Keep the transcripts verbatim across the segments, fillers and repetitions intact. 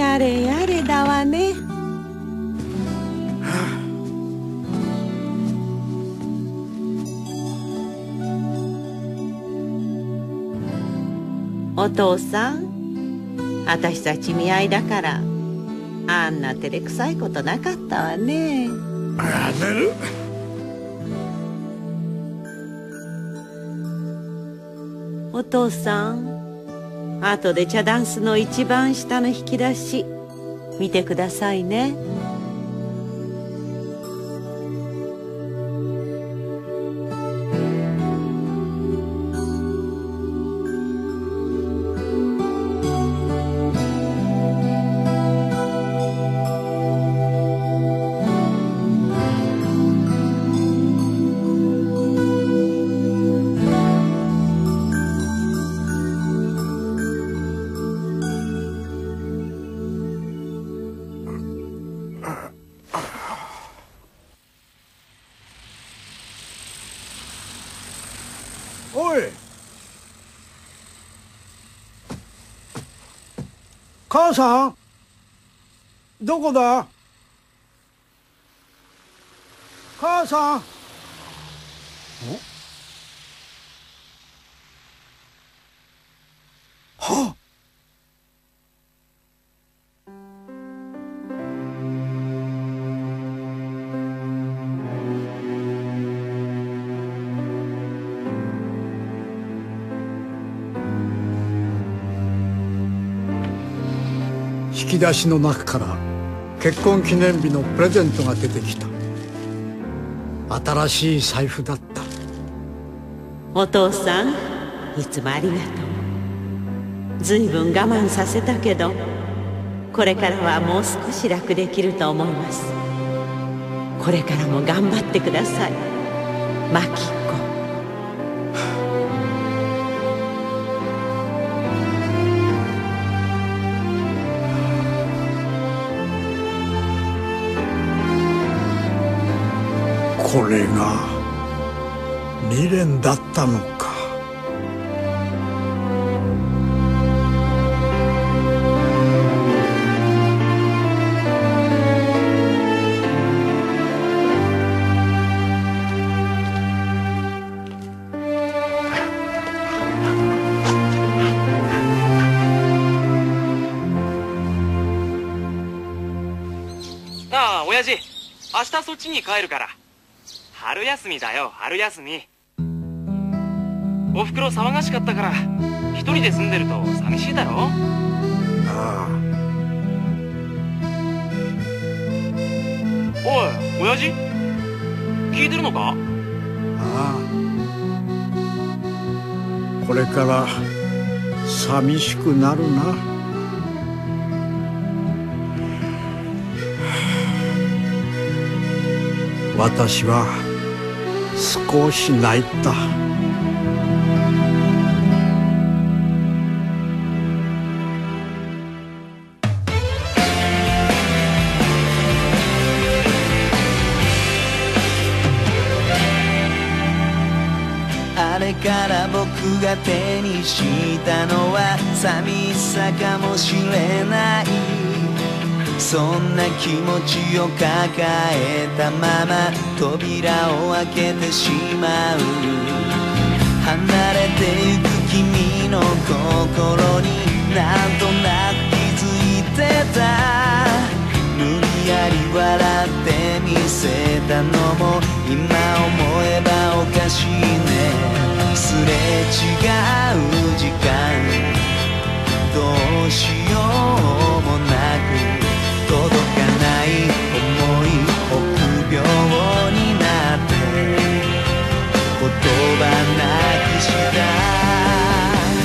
やれやれだわね。お父さん、私たち見合いだからあんな照れくさいことなかったわね。 あ寝る。 お父さん、後で茶ダンスの一番下の引き出し見てくださいね。 おい、母さん、どこだ？母さん。お？はっ。引き出しの中から結婚記念日のプレゼントが出てきた。新しい財布だった。 お父さん、いつもありがとう。ずいぶん我慢させたけど、これからはもう少し楽できると思います。これからも頑張ってください、マキコ。 これが未練だったのか。 なあ、親父、明日そっちに帰るから。春休みだよ、春休み。おふくろ騒がしかったから一人で住んでると寂しいだろ。 ああ。 おい、親父、聞いてるのか？ ああ。これから寂しくなるな。私は少し泣いた。 あれから僕が手にしたのは寂しさかもしれない。そんな気持ちを抱えたまま扉を開けてしまう。離れてゆく君の心になんとなく気づいてた。無理やり笑ってみせたのも今思えばおかしいね。すれ違う時間どうしようもなく届かない想い臆病になって言葉なくした。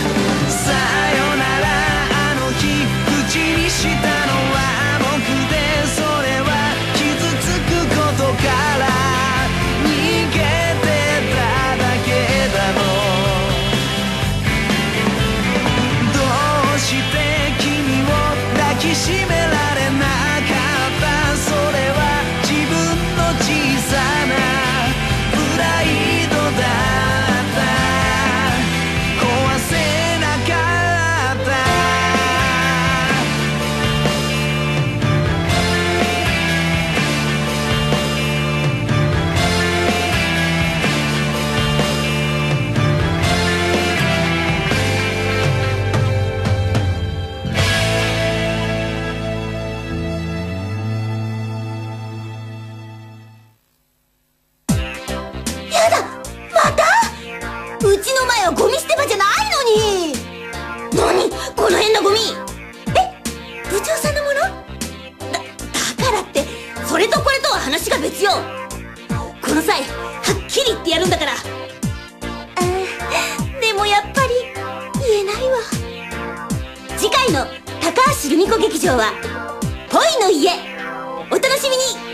さよならあの日口にしたのは僕で、それは傷つくことから逃げてただけだろう。どうして君をうちの前はゴミ捨て場じゃないのに。何この辺のゴミ。え、部長さんのものだ、だからってそれとこれとは話が別よ。この際はっきり言ってやるんだから。あーでもやっぱり言えないわ。次回の高橋留美子劇場は「恋の家」、お楽しみに。